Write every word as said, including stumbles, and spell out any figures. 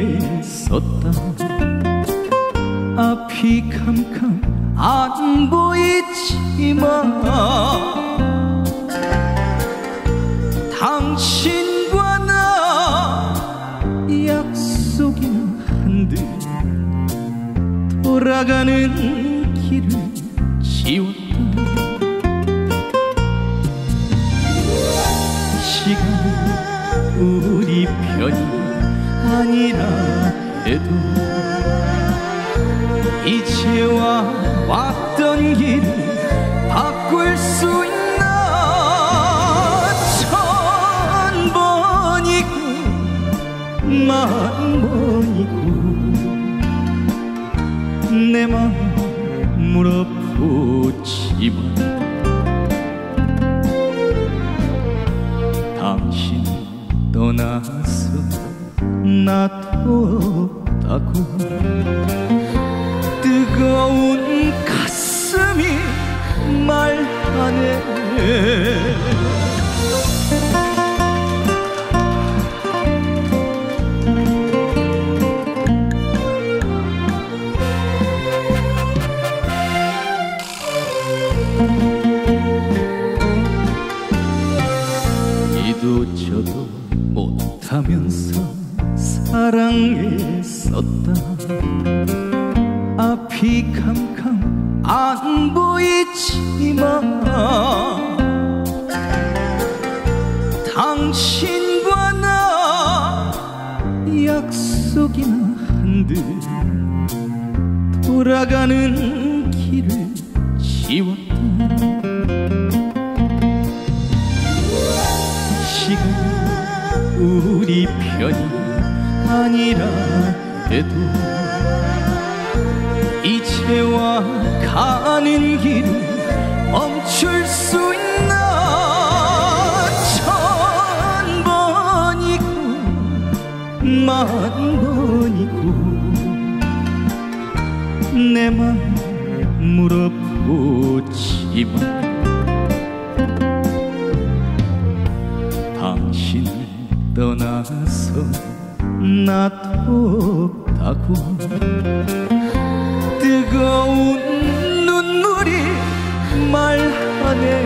섰다. 앞이 캄캄 안 보이지만 당신과 나 약속이나 한듯 돌아가는 길을 지웠다. 시간은 우리 편이 아니라 해도 이제와 왔던 길을 바꿀 수 있나. 천 번이고 만 번이고 내 맘 물어보지만 당신 떠나서 나도 없다고 뜨거운 가슴이 말하네. 이도 저도 못하면서 사랑했었다. 앞이 캄캄 안 보이지만 당신과 나 약속이나 한듯 돌아가는 길을 지웠다. 시간은 우리 편이 아니라 해도 이제와 가는 길을 멈출 수 있나. 천 번이고 만 번이고 내 맘 물어보지만 당신을 떠나서 나도 없다고 뜨거운 눈물이 말하네.